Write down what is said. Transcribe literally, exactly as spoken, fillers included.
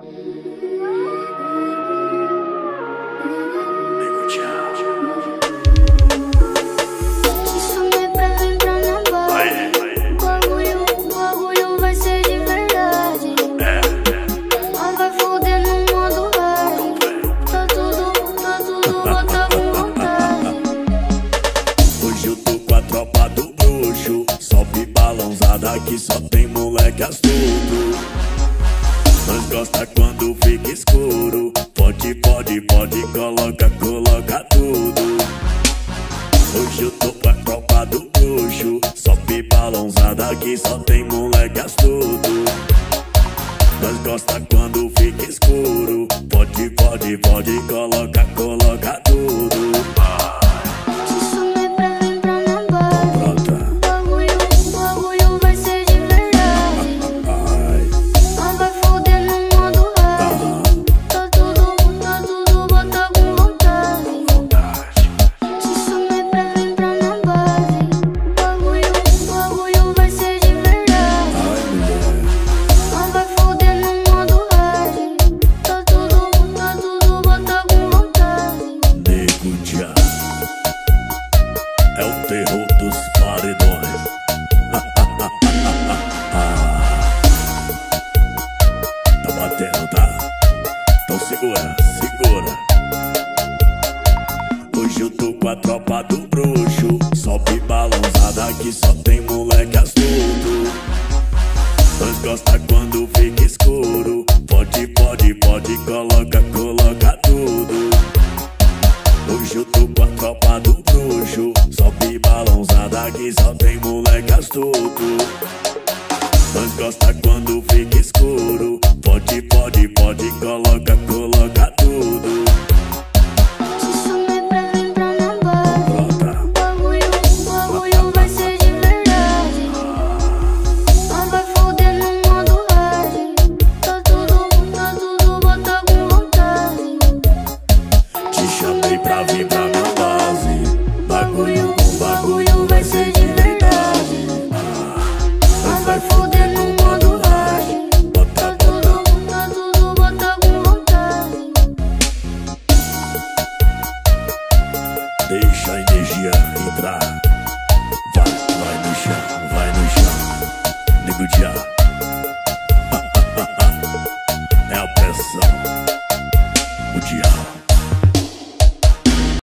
Aqui só tem moleque astuto. Nós gosta quando fica escuro. Pode, pode, pode, coloca, coloca tudo. Hoje eu tô com a tropa do bruxo. Sobe balãozada, aqui só tem moleque astuto. Nós gosta quando fica escuro. Pode, pode, pode, coloca, coloca tudo. É o terror dos paredões. Tá batendo, tá? Então segura, segura. Hoje eu tô com a tropa do bruxo. Sobe balãozada, aqui só tem